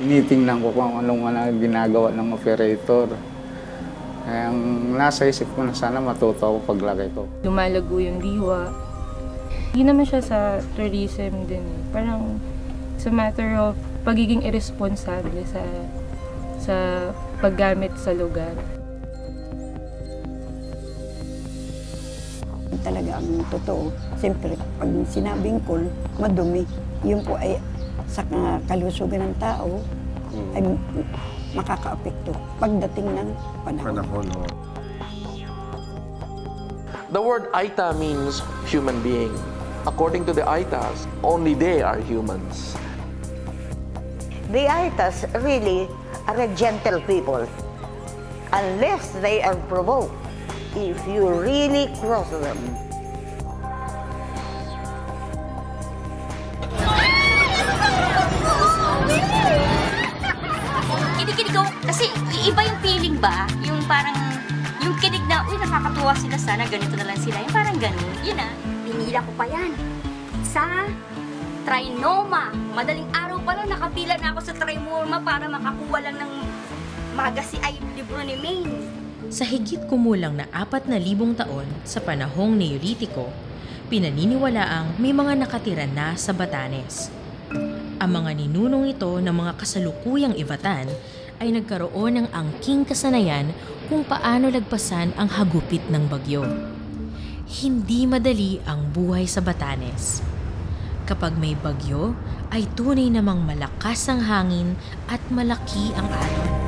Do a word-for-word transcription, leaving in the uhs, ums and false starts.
Tinitingnan ko kung anong mga ginagawa ng operator. Kaya ang nasa isip ko na sana matuto ako paglaki ko. Lumalago yung diwa. Hindi naman siya sa tourism din. Parang it's a matter of pagiging irresponsible sa sa paggamit sa lugar. Talaga ang totoo. Siyempre, pag sinabing cool, madumi. Yun po ay sa kalusugan ng tao hmm. ay makakaapekto pagdating ng panahon. panahon oh. The word Ayta means human being. According to the Aytas, only they are humans. The Aytas really are a gentle people. Unless they are provoked. If you really cross them. Kinig-kinig ko, kasi iba yung feeling ba? Yung parang, yung kinig na, uy, nakakatuwa sila sana, ganito na lang sila. Yung parang ganun. Yun ah, pinila ko pa yan. Sa trinoma. Madaling araw pa lang, nakapila na ako sa trinoma para makakuha lang ng magazine ay libro ni Maine. Sa higit kumulang na apat na libong taon sa panahong Neolitiko, pinaniniwalaang may mga nakatira na sa Batanes. Ang mga ninunong ito ng mga kasalukuyang Ivatan ay nagkaroon ng angking kasanayan kung paano lagpasan ang hagupit ng bagyo. Hindi madali ang buhay sa Batanes. Kapag may bagyo, ay tunay namang malakas ang hangin at malaki ang alon.